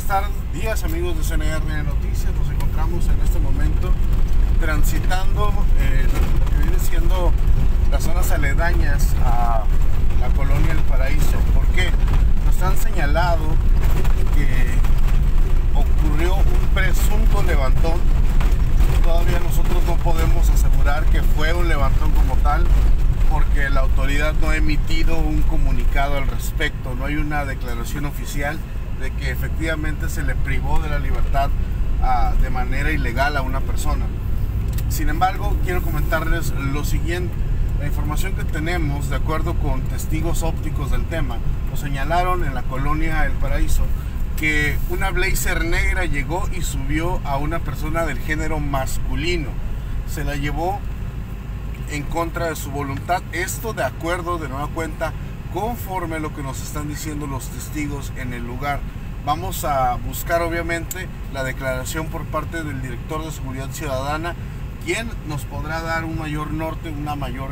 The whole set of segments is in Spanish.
buenas días amigos de CNR Noticias. Nos encontramos en este momento transitando lo que viene siendo las zonas aledañas a la colonia El Paraíso. ¿Por qué? Nos han señalado que ocurrió un presunto levantón. Todavía nosotros no podemos asegurar que fue un levantón como tal, porque la autoridad no ha emitido un comunicado al respecto. No hay una declaración oficial de que efectivamente se le privó de la libertad de manera ilegal a una persona. Sin embargo, quiero comentarles lo siguiente. La información que tenemos, de acuerdo con testigos ópticos del tema, nos señalaron en la colonia El Paraíso que una Blazer negra llegó y subió a una persona del género masculino. Se la llevó en contra de su voluntad. Esto de acuerdo, de nueva cuenta, conforme lo que nos están diciendo los testigos en el lugar. Vamos a buscar obviamente la declaración por parte del director de Seguridad Ciudadana, quien nos podrá dar un mayor norte, una mayor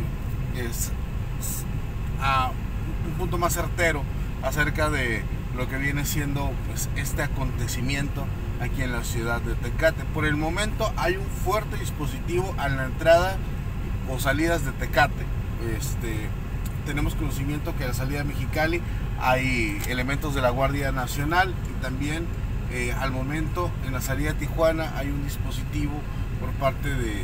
un punto más certero acerca de lo que viene siendo pues este acontecimiento aquí en la ciudad de Tecate. Por el momento hay un fuerte dispositivo a la entrada o salidas de Tecate. Tenemos conocimiento que a la salida de Mexicali hay elementos de la Guardia Nacional, y también al momento en la salida de Tijuana hay un dispositivo por parte de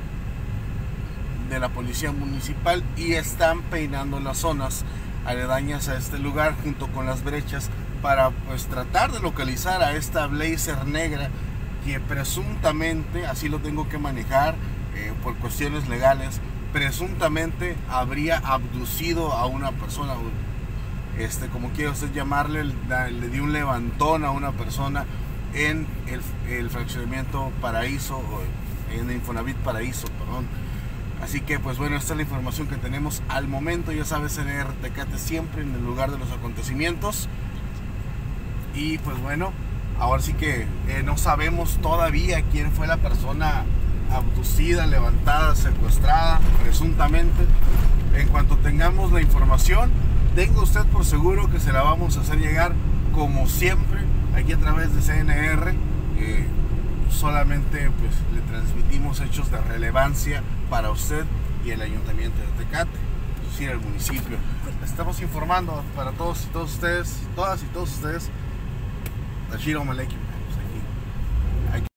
la policía municipal, y están peinando las zonas aledañas a este lugar junto con las brechas para pues tratar de localizar a esta Blazer negra que presuntamente, así lo tengo que manejar por cuestiones legales, presuntamente habría abducido a una persona, como quiera usted llamarle, le dio un levantón a una persona en el fraccionamiento Paraíso, en Infonavit Paraíso, perdón. Así que pues bueno, esta es la información que tenemos al momento. Ya sabes, CNR Tecate siempre en el lugar de los acontecimientos. Y pues bueno, ahora sí que no sabemos todavía quién fue la persona abducida, levantada, secuestrada, presuntamente. En cuanto tengamos la información, tenga usted por seguro que se la vamos a hacer llegar, como siempre, aquí a través de CNR. Solamente pues le transmitimos hechos de relevancia para usted y el ayuntamiento de Tecate, es decir, el municipio. Estamos informando para todos y todos ustedes, todas y todos ustedes. Ashiro Malekim.